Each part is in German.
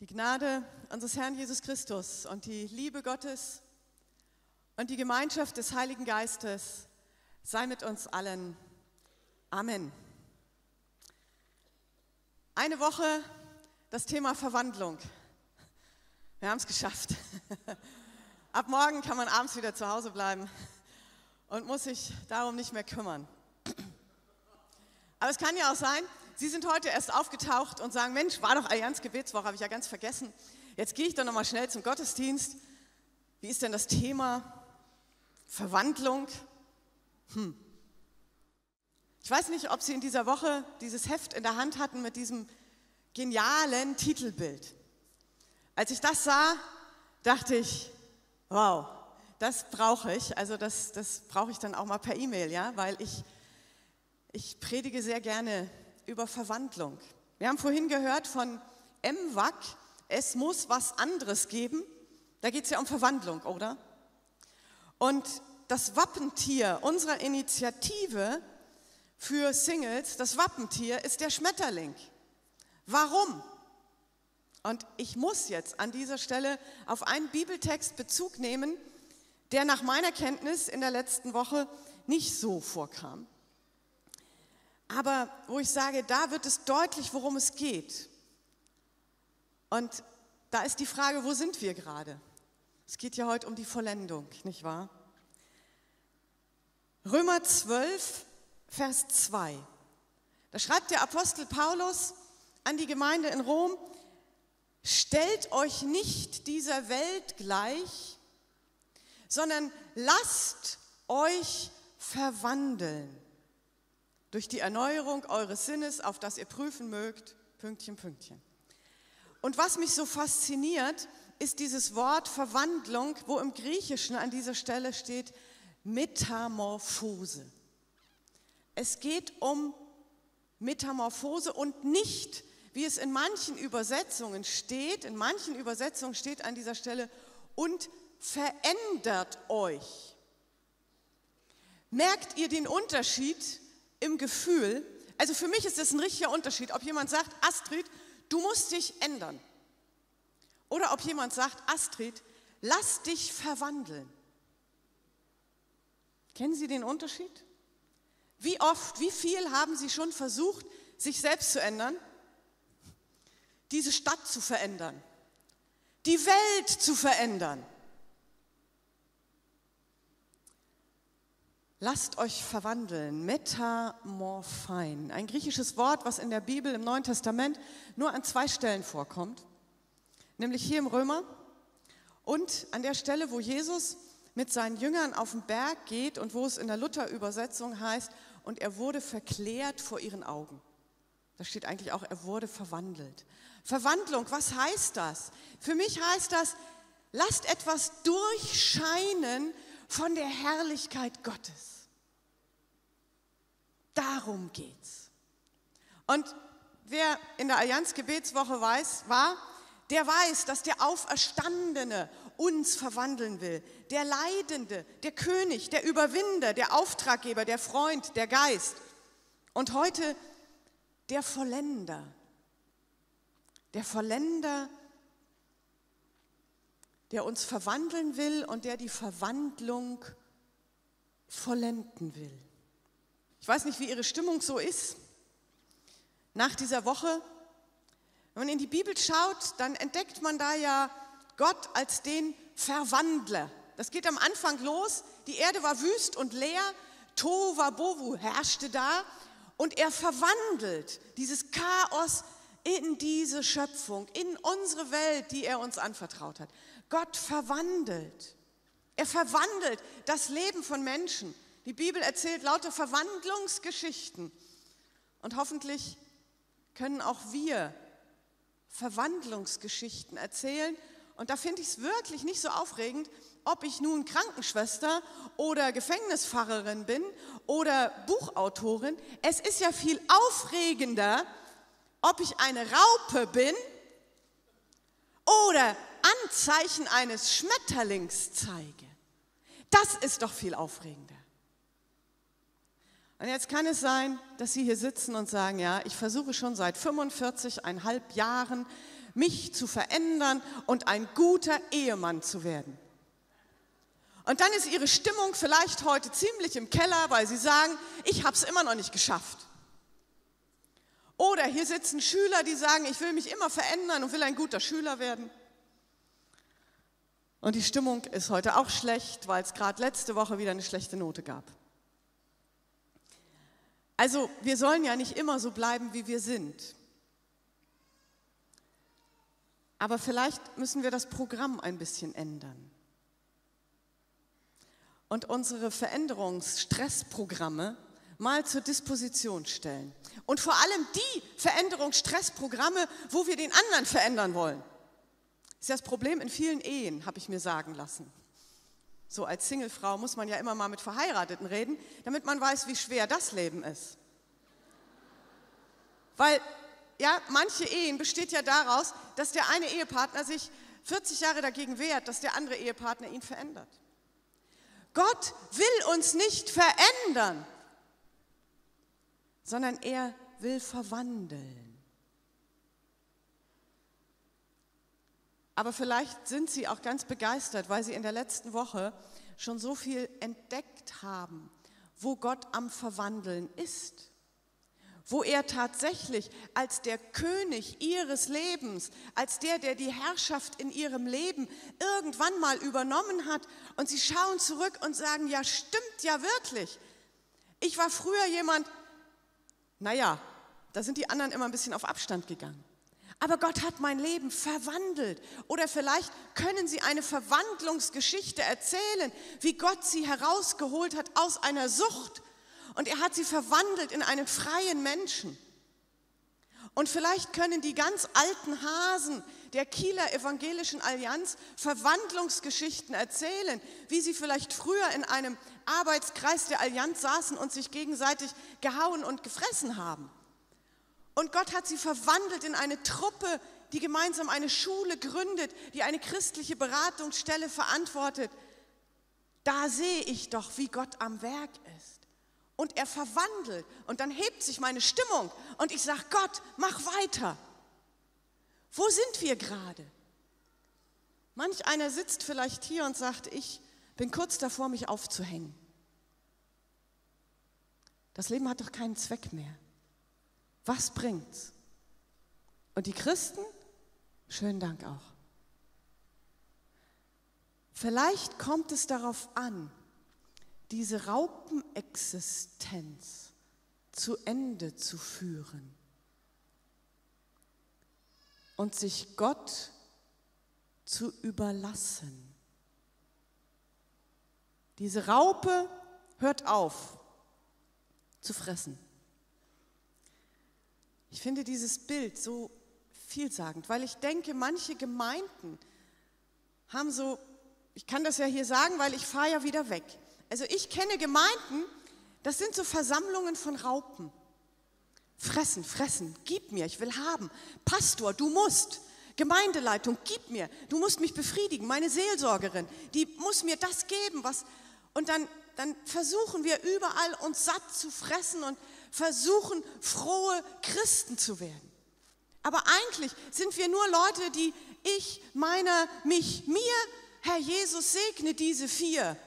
Die Gnade unseres Herrn Jesus Christus und die Liebe Gottes und die Gemeinschaft des Heiligen Geistes sei mit uns allen. Amen. Eine Woche das Thema Verwandlung. Wir haben es geschafft. Ab morgen kann man abends wieder zu Hause bleiben und muss sich darum nicht mehr kümmern. Aber es kann ja auch sein, Sie sind heute erst aufgetaucht und sagen, Mensch, war doch Allianz Gebetswoche, habe ich ja ganz vergessen. Jetzt gehe ich doch nochmal schnell zum Gottesdienst. Wie ist denn das Thema Verwandlung? Ich weiß nicht, ob Sie in dieser Woche dieses Heft in der Hand hatten mit diesem genialen Titelbild. Als ich das sah, dachte ich, wow, das brauche ich. Also das brauche ich dann auch mal per E-Mail, ja, weil ich predige sehr gerne über Verwandlung. Wir haben vorhin gehört von MWAC, es muss was anderes geben. Da geht es ja um Verwandlung, oder? Und das Wappentier unserer Initiative für Singles, das Wappentier ist der Schmetterling. Warum? Und ich muss jetzt an dieser Stelle auf einen Bibeltext Bezug nehmen, der nach meiner Kenntnis in der letzten Woche nicht so vorkam. Aber wo ich sage, da wird es deutlich, worum es geht. Und da ist die Frage, wo sind wir gerade? Es geht ja heute um die Vollendung, nicht wahr? Römer 12, Vers 2. Da schreibt der Apostel Paulus an die Gemeinde in Rom, stellt euch nicht dieser Welt gleich, sondern lasst euch verwandeln durch die Erneuerung eures Sinnes, auf das ihr prüfen mögt, Pünktchen, Pünktchen. Und was mich so fasziniert, ist dieses Wort Verwandlung, wo im Griechischen an dieser Stelle steht Metamorphose. Es geht um Metamorphose und nicht, wie es in manchen Übersetzungen steht, an dieser Stelle, und verändert euch. Merkt ihr den Unterschied im Gefühl? Also für mich ist das ein richtiger Unterschied, ob jemand sagt, Astrid, du musst dich ändern. Oder ob jemand sagt, Astrid, lass dich verwandeln. Kennen Sie den Unterschied? Wie oft, wie viel haben Sie schon versucht, sich selbst zu ändern? Diese Stadt zu verändern, die Welt zu verändern. Lasst euch verwandeln, metamorphein, ein griechisches Wort, was in der Bibel im Neuen Testament nur an 2 Stellen vorkommt, nämlich hier im Römer und an der Stelle, wo Jesus mit seinen Jüngern auf den Berg geht und wo es in der Luther-Übersetzung heißt, und er wurde verklärt vor ihren Augen. Da steht eigentlich auch, er wurde verwandelt. Verwandlung, was heißt das? Für mich heißt das, lasst etwas durchscheinen von der Herrlichkeit Gottes. Darum geht's. Und wer in der Allianz Gebetswoche war, der weiß, dass der Auferstandene uns verwandeln will. Der Leidende, der König, der Überwinder, der Auftraggeber, der Freund, der Geist. Und heute der Vollender. Der Vollender, der uns verwandeln will und der die Verwandlung vollenden will. Ich weiß nicht, wie Ihre Stimmung so ist nach dieser Woche. Wenn man in die Bibel schaut, dann entdeckt man da ja Gott als den Verwandler. Das geht am Anfang los, die Erde war wüst und leer, Tohu Wabohu herrschte da und er verwandelt dieses Chaos in diese Schöpfung, in unsere Welt, die er uns anvertraut hat. Gott verwandelt. Er verwandelt das Leben von Menschen. Die Bibel erzählt lauter Verwandlungsgeschichten. Und hoffentlich können auch wir Verwandlungsgeschichten erzählen. Und da finde ich es wirklich nicht so aufregend, ob ich nun Krankenschwester oder Gefängnispfarrerin bin oder Buchautorin. Es ist ja viel aufregender, ob ich eine Raupe bin oder Anzeichen eines Schmetterlings zeige. Das ist doch viel aufregender. Und jetzt kann es sein, dass Sie hier sitzen und sagen, ja, ich versuche schon seit 45,5 Jahren mich zu verändern und ein guter Ehemann zu werden. Und dann ist ihre Stimmung vielleicht heute ziemlich im Keller, weil sie sagen, ich habe es immer noch nicht geschafft. Oder hier sitzen Schüler, die sagen, ich will mich immer verändern und will ein guter Schüler werden. Und die Stimmung ist heute auch schlecht, weil es gerade letzte Woche wieder eine schlechte Note gab. Also wir sollen ja nicht immer so bleiben, wie wir sind. Aber vielleicht müssen wir das Programm ein bisschen ändern. Und unsere Veränderungsstressprogramme mal zur Disposition stellen. Und vor allem die Veränderungsstressprogramme, wo wir den anderen verändern wollen. Das ist ja das Problem in vielen Ehen, habe ich mir sagen lassen. So als Singlefrau muss man ja immer mal mit Verheirateten reden, damit man weiß, wie schwer das Leben ist. Weil, ja, manche Ehen besteht ja daraus, dass der eine Ehepartner sich 40 Jahre dagegen wehrt, dass der andere Ehepartner ihn verändert. Gott will uns nicht verändern, sondern er will verwandeln. Aber vielleicht sind Sie auch ganz begeistert, weil Sie in der letzten Woche schon so viel entdeckt haben, wo Gott am Verwandeln ist. Wo er tatsächlich als der König ihres Lebens, als der die Herrschaft in ihrem Leben irgendwann mal übernommen hat. Und sie schauen zurück und sagen, ja, stimmt ja wirklich. Ich war früher jemand, naja, da sind die anderen immer ein bisschen auf Abstand gegangen. Aber Gott hat mein Leben verwandelt. Oder vielleicht können Sie eine Verwandlungsgeschichte erzählen, wie Gott Sie herausgeholt hat aus einer Sucht. Und er hat sie verwandelt in einen freien Menschen. Und vielleicht können die ganz alten Hasen der Kieler Evangelischen Allianz Verwandlungsgeschichten erzählen, wie sie vielleicht früher in einem Arbeitskreis der Allianz saßen und sich gegenseitig gehauen und gefressen haben. Und Gott hat sie verwandelt in eine Truppe, die gemeinsam eine Schule gründet, die eine christliche Beratungsstelle verantwortet. Da sehe ich doch, wie Gott am Werk ist. Und er verwandelt und dann hebt sich meine Stimmung und ich sage, Gott, mach weiter. Wo sind wir gerade? Manch einer sitzt vielleicht hier und sagt, ich bin kurz davor, mich aufzuhängen. Das Leben hat doch keinen Zweck mehr. Was bringt's? Und die Christen? Schönen Dank auch. Vielleicht kommt es darauf an, diese Raupenexistenz zu Ende zu führen und sich Gott zu überlassen. Diese Raupe hört auf zu fressen. Ich finde dieses Bild so vielsagend, weil ich denke, manche Gemeinden haben so, ich kann das ja hier sagen, weil ich fahre ja wieder weg. Also ich kenne Gemeinden, das sind so Versammlungen von Raupen. Fressen, fressen, gib mir, ich will haben. Pastor, du musst. Gemeindeleitung, gib mir. Du musst mich befriedigen. Meine Seelsorgerin, die muss mir das geben. Und dann versuchen wir überall uns satt zu fressen und versuchen frohe Christen zu werden. Aber eigentlich sind wir nur Leute, die ich, meiner, mich, mir, Herr Jesus, segne diese 4.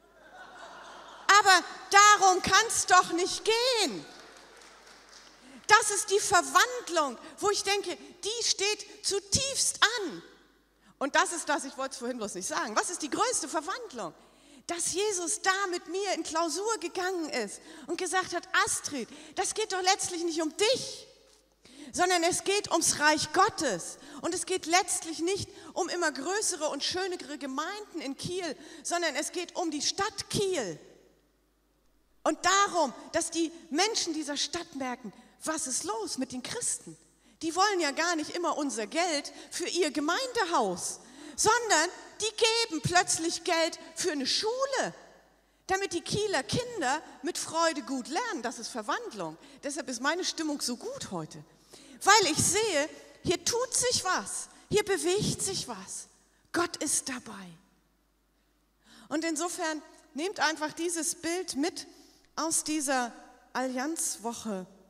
Aber darum kann es doch nicht gehen. Das ist die Verwandlung, wo ich denke, die steht zutiefst an. Und das ist das, ich wollte es vorhin bloß nicht sagen, was ist die größte Verwandlung? Dass Jesus da mit mir in Klausur gegangen ist und gesagt hat, Astrid, das geht doch letztlich nicht um dich, sondern es geht ums Reich Gottes. Und es geht letztlich nicht um immer größere und schönere Gemeinden in Kiel, sondern es geht um die Stadt Kiel. Und darum, dass die Menschen dieser Stadt merken, was ist los mit den Christen? Die wollen ja gar nicht immer unser Geld für ihr Gemeindehaus, sondern die geben plötzlich Geld für eine Schule, damit die Kieler Kinder mit Freude gut lernen. Das ist Verwandlung. Deshalb ist meine Stimmung so gut heute, weil ich sehe, hier tut sich was, hier bewegt sich was. Gott ist dabei. Und insofern nehmt einfach dieses Bild mit aus dieser Allianzwoche